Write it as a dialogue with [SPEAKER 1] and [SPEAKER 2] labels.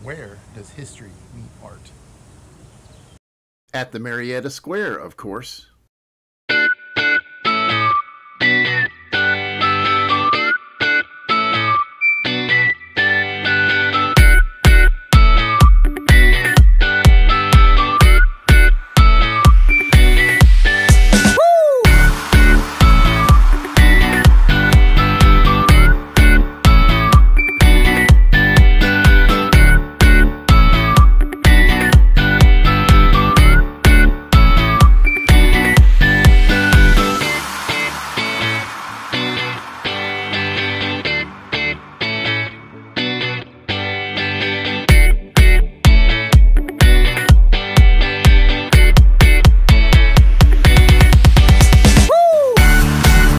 [SPEAKER 1] Where does history meet art?
[SPEAKER 2] At the Marietta Square, of course.